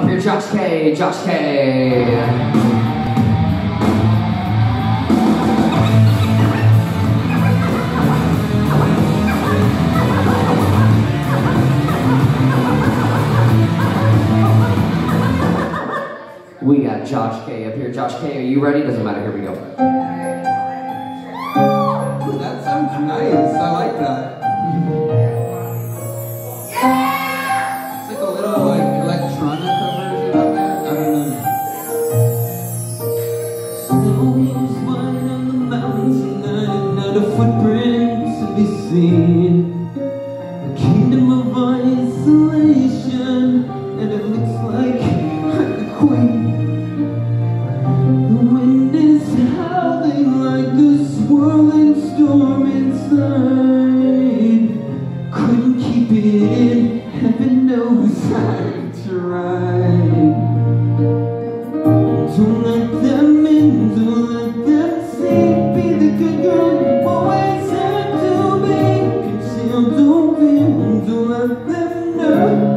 Up here, Josh K. Josh K. We got Josh K up here. Josh K, are you ready? Doesn't matter. Here we go. Ooh, that sounds nice. I like that. It's like a little electronica version of that. I don't know. Snow was white on the mountains tonight, not a footprint to be seen. A kingdom of isolation, and it looks like I'm the queen. The wind is howling like a swirling storm inside. Couldn't keep it in, heaven knows I tried. Don't let them in, don't let them see. Be the good girl you always had to be. Conceal, don't feel, don't let them know.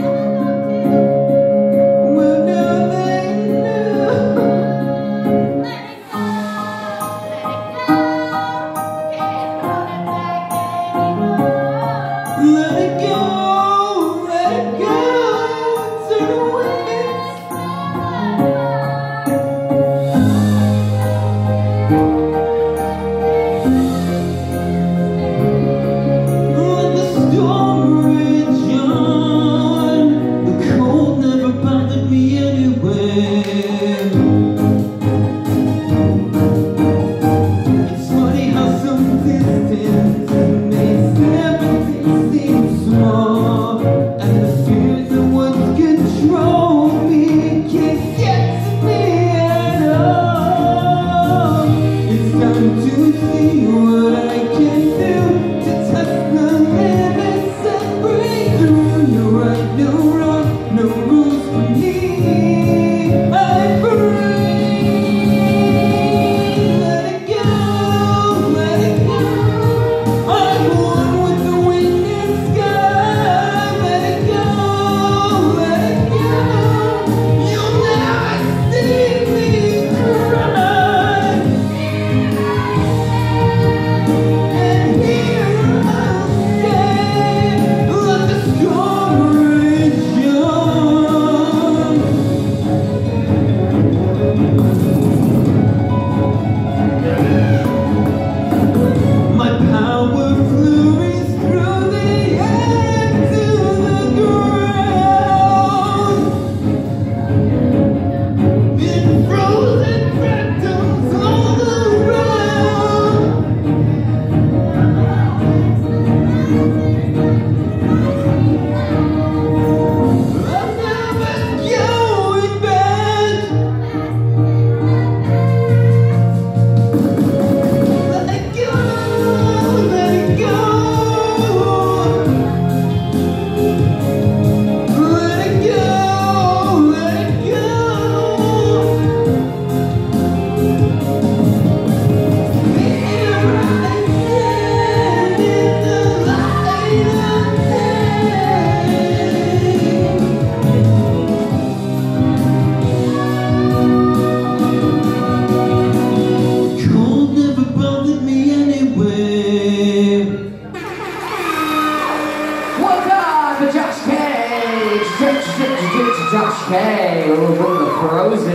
Josh K, a little bit of the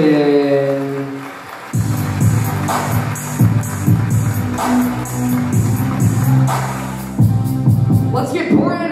Frozen. Let's get pouring